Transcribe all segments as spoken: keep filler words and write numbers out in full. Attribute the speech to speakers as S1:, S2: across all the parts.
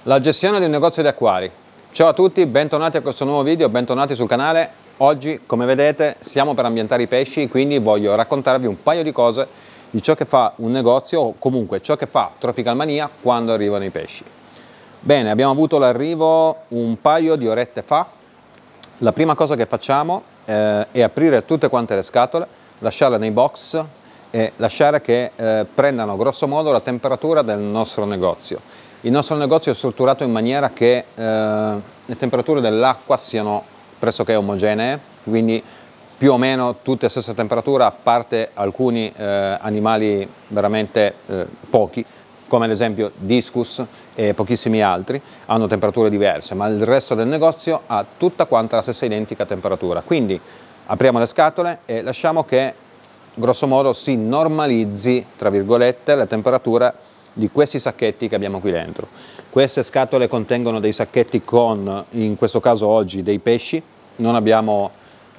S1: La gestione di un negozio di acquari. Ciao a tutti, bentornati a questo nuovo video, bentornati sul canale. Oggi, come vedete, siamo per ambientare i pesci, quindi voglio raccontarvi un paio di cose di ciò che fa un negozio, o comunque ciò che fa Tropical Mania quando arrivano i pesci. Bene, abbiamo avuto l'arrivo un paio di orette fa. La prima cosa che facciamo eh, è aprire tutte quante le scatole, lasciarle nei box e lasciare che eh, prendano grosso modo la temperatura del nostro negozio. Il nostro negozio è strutturato in maniera che eh, le temperature dell'acqua siano pressoché omogenee, quindi più o meno tutte a stessa temperatura, a parte alcuni eh, animali veramente eh, pochi, come ad esempio discus e pochissimi altri, hanno temperature diverse, ma il resto del negozio ha tutta quanta la stessa identica temperatura. Quindi apriamo le scatole e lasciamo che grosso modo si normalizzi, tra virgolette, la temperatura di questi sacchetti che abbiamo qui dentro. Queste scatole contengono dei sacchetti con, in questo caso oggi, dei pesci. Non abbiamo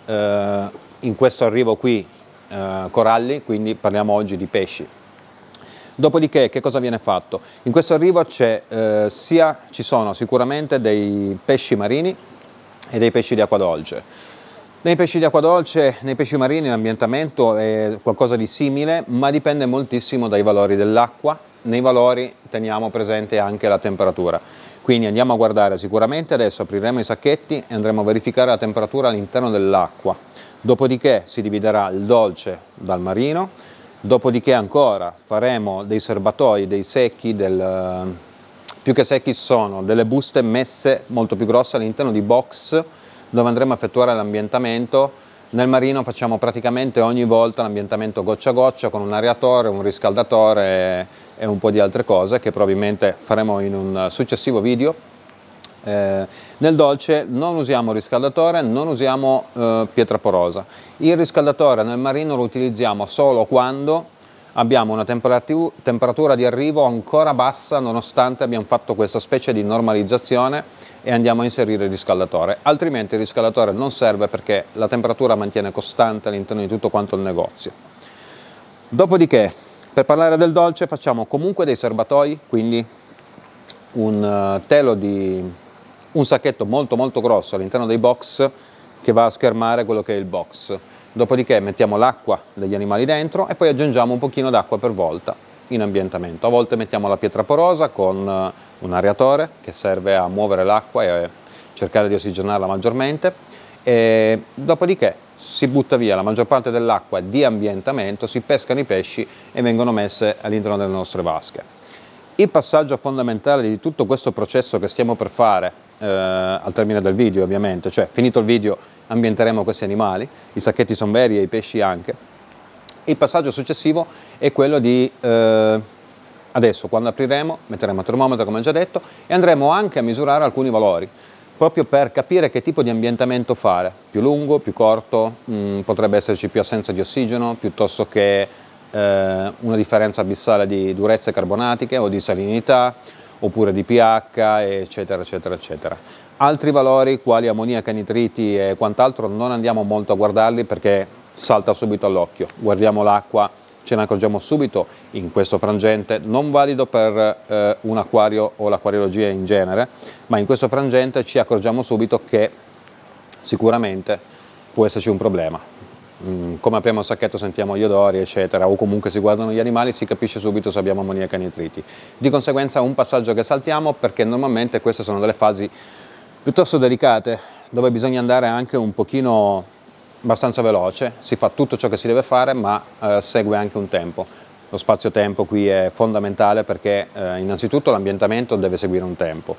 S1: eh, in questo arrivo qui eh, coralli, quindi parliamo oggi di pesci. Dopodiché che cosa viene fatto? In questo arrivo c'è eh, sia ci sono sicuramente dei pesci marini e dei pesci di acqua dolce. Nei pesci di acqua dolce, nei pesci marini l'ambientamento è qualcosa di simile, ma dipende moltissimo dai valori dell'acqua. Nei valori teniamo presente anche la temperatura, quindi andiamo a guardare sicuramente, adesso apriremo i sacchetti e andremo a verificare la temperatura all'interno dell'acqua, dopodiché si dividerà il dolce dal marino, dopodiché ancora faremo dei serbatoi, dei secchi, del, più che secchi sono delle buste messe molto più grosse all'interno di box dove andremo a effettuare l'ambientamento. Nel marino facciamo praticamente ogni volta l'ambientamento goccia a goccia con un aeratore, un riscaldatore e un po' di altre cose che probabilmente faremo in un successivo video. Eh, nel dolce non usiamo riscaldatore, non usiamo eh, pietra porosa. Il riscaldatore nel marino lo utilizziamo solo quando abbiamo una temperatura di arrivo ancora bassa, nonostante abbiamo fatto questa specie di normalizzazione e andiamo a inserire il riscaldatore, altrimenti il riscaldatore non serve perché la temperatura mantiene costante all'interno di tutto quanto il negozio. Dopodiché, per parlare del dolce, facciamo comunque dei serbatoi, quindi un telo di un sacchetto molto molto grosso all'interno dei box che va a schermare quello che è il box. Dopodiché mettiamo l'acqua degli animali dentro e poi aggiungiamo un pochino d'acqua per volta in ambientamento. A volte mettiamo la pietra porosa con un aeratore che serve a muovere l'acqua e cercare di ossigenarla maggiormente, e dopodiché si butta via la maggior parte dell'acqua di ambientamento, si pescano i pesci e vengono messe all'interno delle nostre vasche. Il passaggio fondamentale di tutto questo processo che stiamo per fare eh, al termine del video, ovviamente, cioè finito il video ambienteremo questi animali, i sacchetti sono veri e i pesci anche. Il passaggio successivo è quello di eh, adesso, quando apriremo, metteremo il termometro come già detto e andremo anche a misurare alcuni valori, proprio per capire che tipo di ambientamento fare, più lungo, più corto, mh, potrebbe esserci più assenza di ossigeno, piuttosto che eh, una differenza abissale di durezze carbonatiche o di salinità, oppure di pH, eccetera, eccetera, eccetera. Altri valori, quali ammoniaca, nitriti e quant'altro, non andiamo molto a guardarli perché salta subito all'occhio. Guardiamo l'acqua, ce ne accorgiamo subito in questo frangente, non valido per eh, un acquario o l'acquariologia in genere, ma in questo frangente ci accorgiamo subito che sicuramente può esserci un problema. Mm, come apriamo il sacchetto sentiamo gli odori, eccetera, o comunque si guardano gli animali, si capisce subito se abbiamo ammoniaca e nitriti. Di conseguenza un passaggio che saltiamo perché normalmente queste sono delle fasi piuttosto delicate, dove bisogna andare anche un pochino abbastanza veloce, si fa tutto ciò che si deve fare, ma eh, segue anche un tempo. Lo spazio-tempo qui è fondamentale perché eh, innanzitutto l'ambientamento deve seguire un tempo.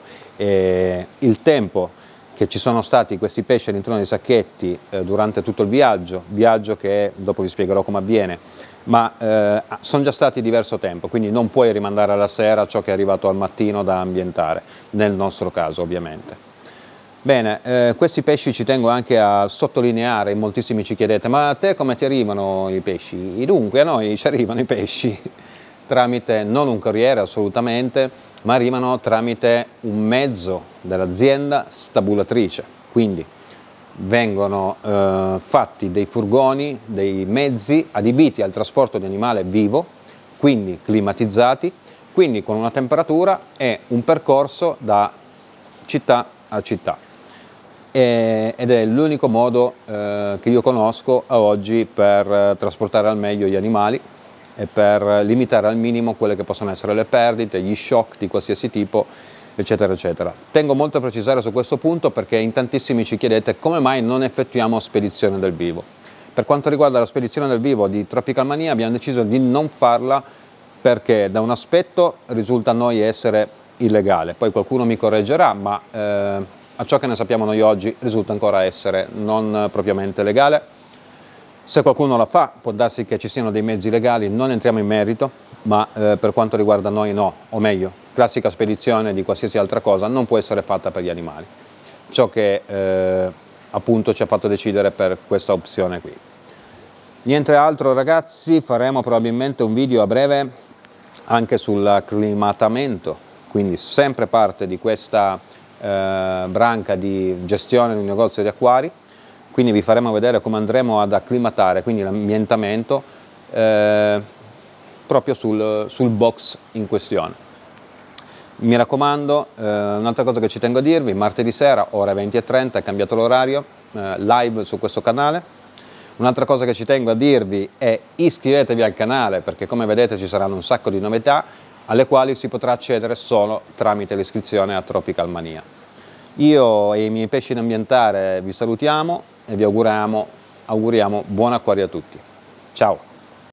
S1: E il tempo che ci sono stati questi pesci all'interno dei sacchetti eh, durante tutto il viaggio, viaggio che dopo vi spiegherò come avviene, ma eh, sono già stati diverso tempo, quindi non puoi rimandare alla sera ciò che è arrivato al mattino da ambientare, nel nostro caso ovviamente. Bene, eh, questi pesci ci tengo anche a sottolineare, in moltissimi ci chiedete, ma a te come ti arrivano i pesci? Dunque a noi ci arrivano i pesci tramite non un corriere assolutamente, ma arrivano tramite un mezzo dell'azienda stabulatrice, quindi vengono eh, fatti dei furgoni, dei mezzi adibiti al trasporto di animale vivo, quindi climatizzati. quindi con una temperatura e un percorso da città a città, e, ed è l'unico modo eh, che io conosco a oggi per eh, trasportare al meglio gli animali e per limitare al minimo quelle che possono essere le perdite, gli shock di qualsiasi tipo, eccetera eccetera. Tengo molto a precisare su questo punto perché in tantissimi ci chiedete come mai non effettuiamo spedizione del vivo. Per quanto riguarda la spedizione del vivo di Tropical Mania abbiamo deciso di non farla perché da un aspetto risulta a noi essere illegale, poi qualcuno mi correggerà, ma eh, a ciò che ne sappiamo noi oggi risulta ancora essere non propriamente legale. Se qualcuno la fa può darsi che ci siano dei mezzi legali, non entriamo in merito, ma eh, per quanto riguarda noi no, o meglio, classica spedizione di qualsiasi altra cosa non può essere fatta per gli animali, ciò che eh, appunto ci ha fatto decidere per questa opzione qui. Niente altro ragazzi, faremo probabilmente un video a breve anche sull'acclimatamento, quindi sempre parte di questa eh, branca di gestione di un negozio di acquari, quindi vi faremo vedere come andremo ad acclimatare, quindi l'ambientamento eh, proprio sul, sul box in questione. Mi raccomando, eh, un'altra cosa che ci tengo a dirvi, martedì sera ore venti e trenta è cambiato l'orario, eh, live su questo canale. Un'altra cosa che ci tengo a dirvi è iscrivetevi al canale perché come vedete ci saranno un sacco di novità alle quali si potrà accedere solo tramite l'iscrizione a Tropical Mania. Io e i miei pesci in ambientare vi salutiamo e vi auguriamo, auguriamo buon acquario a tutti. Ciao!